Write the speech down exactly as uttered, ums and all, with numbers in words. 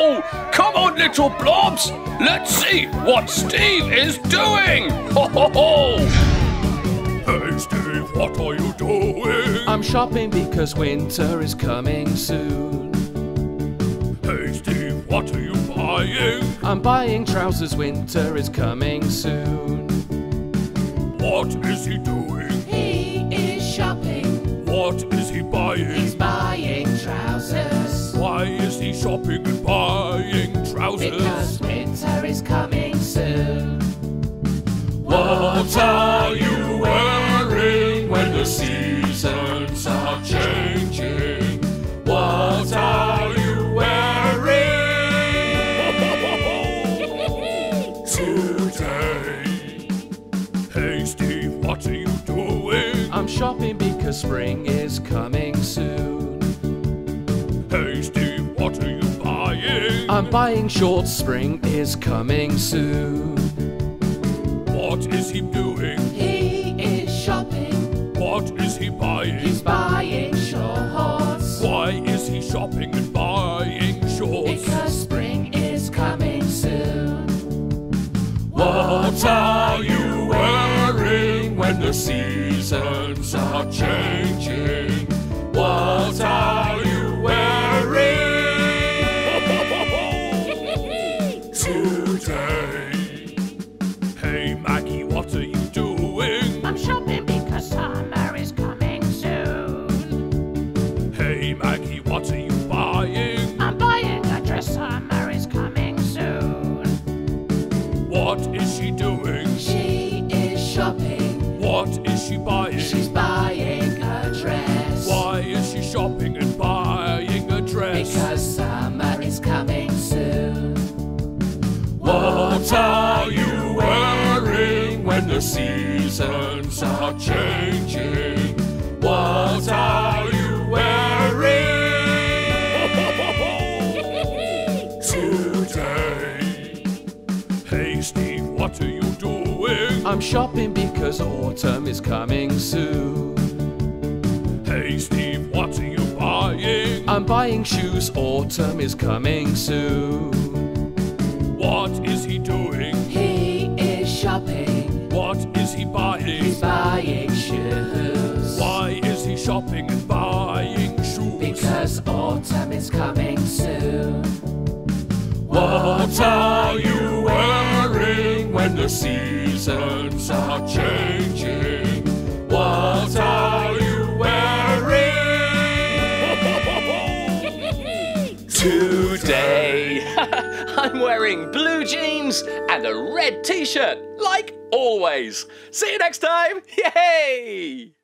ho! Come on, little blobs! Let's see what Steve is doing! Ho ho ho! Hey Steve, what are you doing? I'm shopping because winter is coming soon. Hey Steve, what are you buying? I'm buying trousers, winter is coming soon. What is he doing? He is shopping. What is he buying? He's buying trousers. Why is he shopping and buying trousers? Because winter is coming soon. What are you wearing when the seasons are changing? What are you wearing today? Hey Steve, what are you doing? I'm shopping because spring is coming soon. Hey Steve, what are you buying? I'm buying shorts, spring is coming soon. What is he doing? He is shopping. What is he buying? He's buying shorts. Why is he shopping and buying shorts? Because spring is coming soon. What are you wearing when the seasons are changing? What are you wearing today? Hey Maggie, what are you doing? I'm shopping because summer is coming soon. Hey Maggie, what are you buying? I'm buying a dress, summer is coming soon. What is she doing? She is shopping. What is she buying? She's buying a dress. Why is she shopping and buying a dress? Because summer is coming soon. What are you wearing when the seasons are changing? What are you wearing today? Hey Steve, what are you doing? I'm shopping because autumn is coming soon. Hey Steve, what are you buying? I'm buying shoes, autumn is coming soon. What is he doing? He is shopping. What is he buying? He's buying shoes. Why is he shopping and buying shoes? Because autumn is coming soon. What are you wearing when the seasons are changing? What are you wearing today? I'm wearing blue jeans and a red t-shirt, like always. See you next time. Yay!